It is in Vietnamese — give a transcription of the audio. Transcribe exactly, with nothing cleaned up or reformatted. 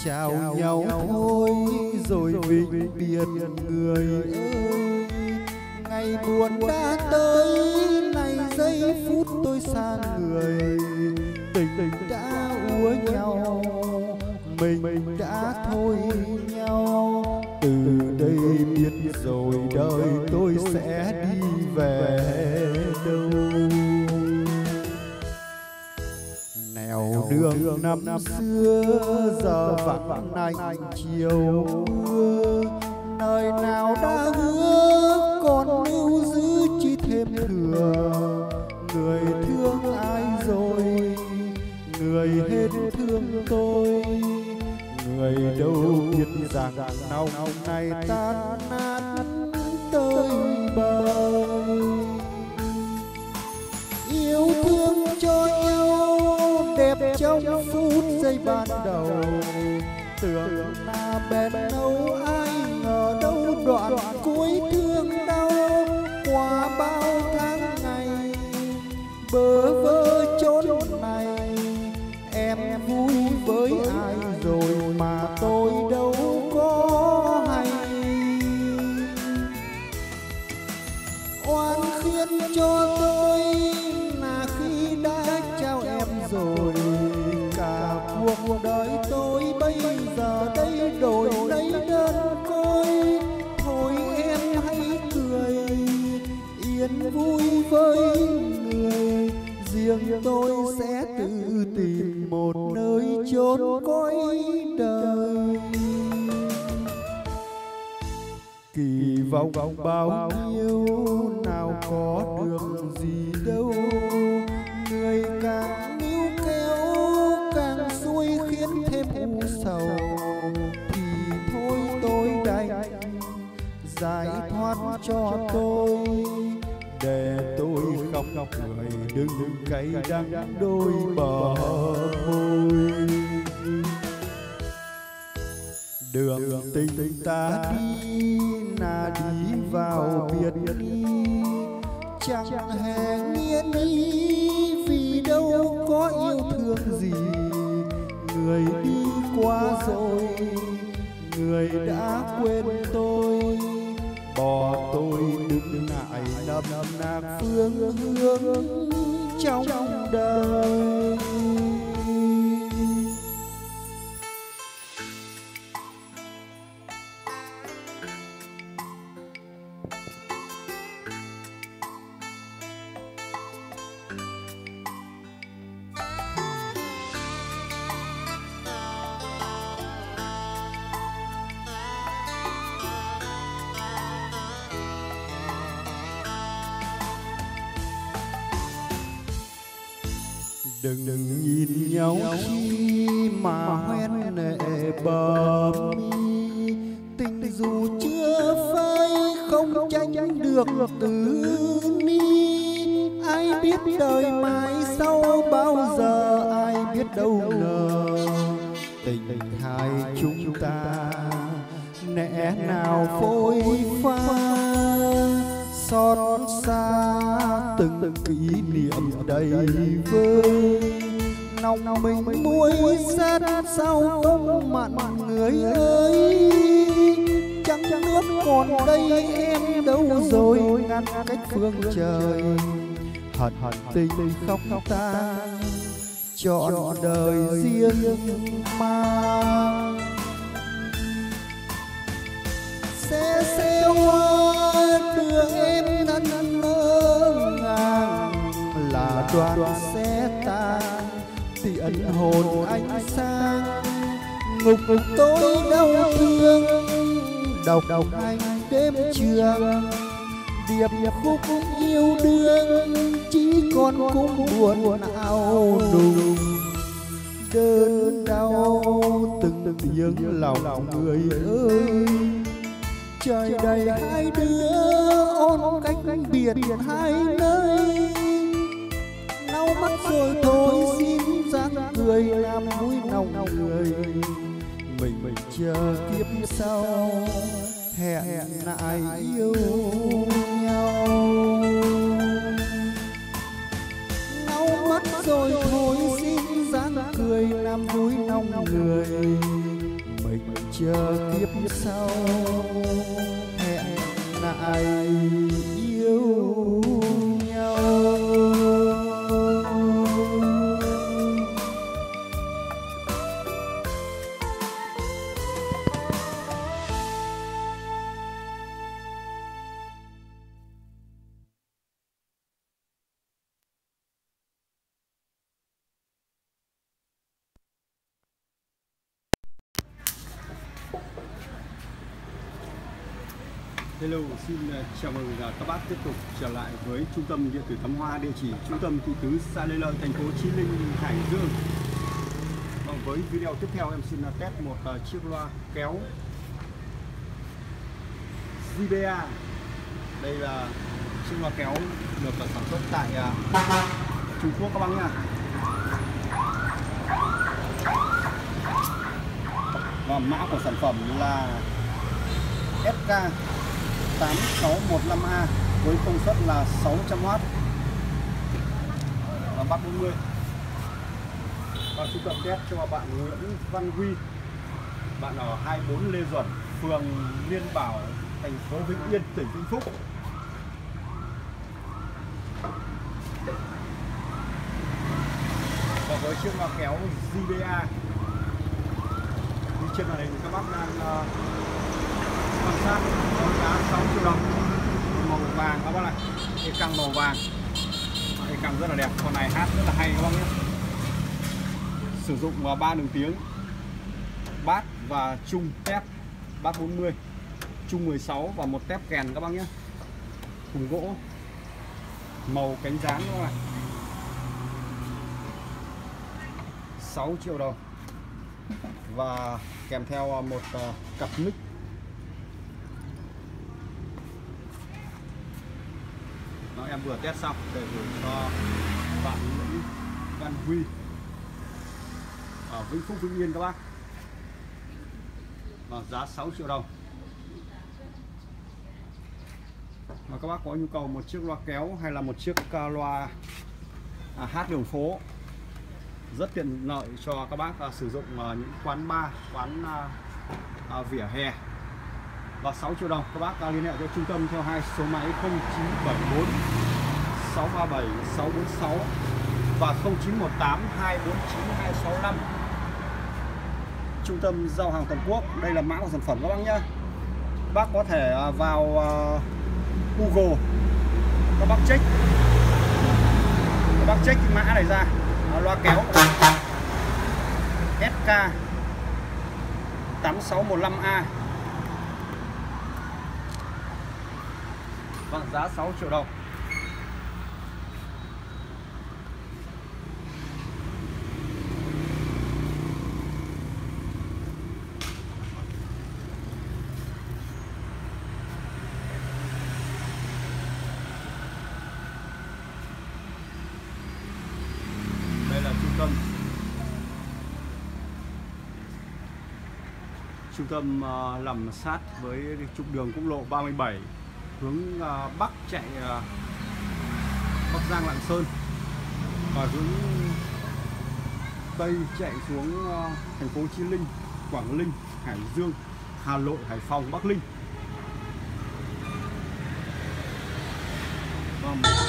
chào nhau thôi rồi vĩnh biệt người ơi. Ngày buồn đã tới, này giây phút tôi xa người. Tình đã úa nhau, mình đã thôi nhau. Từ đây biết rồi đời tôi sẽ đi về đâu. Nẻo đường năm xưa giờ vắng lạnh chiều mưa. Nơi nào đã hứa còn lưu giữ chỉ thêm thừa. Người thương ai rồi, người hết thương tôi. Người đâu biết rằng nồng này tan nát tới bời. Yêu thương cho nhau đẹp trong phút giây ban đầu. Tưởng là bền lâu, ai ngờ đâu đoạn cuối thương đau. Qua bao tháng ngày bơ vơ chốn này, em vui với ai rồi mà tôi đâu có hay. Oan khiến cho tôi là khi đã trao em rồi. Cả cuộc đời tôi bây giờ đây đổi lấy đơn côi. Thôi em hãy cười yên vui với người. Riêng tôi sẽ tự tìm một nơi chốn cõi đời. Kỳ vọng bao nhiêu nào có được gì đâu. Người càng níu kéo càng xuôi khiến thêm u sầu. Thì thôi tôi đành giải thoát cho tôi. Để tôi khóc cười đừng cay đắng đôi bờ môi. Đường tình ta đi là đi vào biệt ly. Chẳng hề nghĩa ý vì đâu có yêu thương gì. Người đi qua rồi, người đã quên tôi. Bỏ tôi đừng ngại nấp nạc phương hướng trong đời. Đừng nhìn nhau khi mà hoen nệ bờ mi. Tình dù chưa phai không tránh được từ ni. Ai biết đời mai sau bao giờ, ai biết đâu ngờ. Tình hai chúng ta lẽ nào phôi pha. Xót xa từng kỷ niệm đầy vơi. Lòng mình muối sát sao không mặn người ơi. Trăng nước còn đây em đâu rồi ngăn cách phương trời. Hận tình khóc tan trọn đời riêng mang. Xe xe hoa đưa em năn ngơ ngàng. Là đoàn xe tan tiễn hồn anh sang. Ngục ngục tôi đau thương đọc đọc anh đêm trường. Điệp khúc yêu đương chỉ còn cung buồn áo nùng. Đơn đau từng tiếng lòng người ơi. Trời đầy hai đứa ôn cách biệt hai nơi. Lau mắt rồi thôi xin dáng cười làm vui lòng người. Mình mình chờ kiếp sau hẹn lại yêu nhau. Lau mắt rồi thôi xin dáng cười làm vui lòng người. mình chờ kiếp sau hẹn lại yêu nhau. Hello, xin chào mừng các bác tiếp tục trở lại với trung tâm điện tử Thắm Hoa, địa chỉ trung tâm thị trấn xã Lê Lợi, thành phố Chí Linh, Hải Dương. Và với video tiếp theo em xin test một chiếc loa kéo giê bê a. Đây là chiếc loa kéo được sản xuất tại Trung Quốc các bác nha. Và mã của sản phẩm là ét ca tám sáu một năm A với công suất là sáu trăm oát và bass bốn mươi. Và trung tâm test cho bạn Nguyễn Văn Huy, bạn ở hai mươi bốn Lê Duẩn, phường Liên Bảo, thành phố Vĩnh Yên, tỉnh Vĩnh Phúc. Và với chiếc loa kéo giê bê a như trên màn hình các bác đang uh, quan sát, có giá sáu triệu đồng, màu vàng các bác này, cái căng màu vàng, cái căng rất là đẹp, con này hát rất là hay các bác nhé. Sử dụng ba đường tiếng, bass và trung tép, bass bốn mươi, trung mười sáu và một tép kèn các bác nhé. Thùng gỗ, màu cánh dán các bác này, sáu triệu đồng và kèm theo một uh, cặp mic. Đó, em vừa test xong để gửi cho bạn Nguyễn Văn Huy ở Vĩnh Phúc, Vĩnh Yên các bác. Và giá sáu triệu đồng. Và các bác có nhu cầu một chiếc loa kéo hay là một chiếc loa à, hát đường phố rất tiện lợi cho các bác à, sử dụng à, những quán bar, quán à, à, vỉa hè. Và sáu triệu đồng các bác à, liên hệ cho trung tâm theo hai số máy không chín bảy bốn sáu ba bảy sáu bốn sáu và không chín một tám hai bốn chín hai sáu năm. Trung tâm giao hàng toàn quốc. Đây là mã của sản phẩm các bác nhé. Bác có thể à, vào à, Google, các bác check, các bác check cái mã này ra, à, loa kéo ét ca tám sáu một năm A và giá sáu triệu đồng. Đây là trung tâm Trung tâm uh, nằm sát với trục đường quốc lộ ba mươi bảy hướng uh, Bắc chạy uh, Bắc Giang Lạng Sơn và hướng Tây chạy xuống uh, thành phố Chí Linh, Quảng Ninh, Hải Dương, Hà Nội, Hải Phòng, Bắc Ninh. Và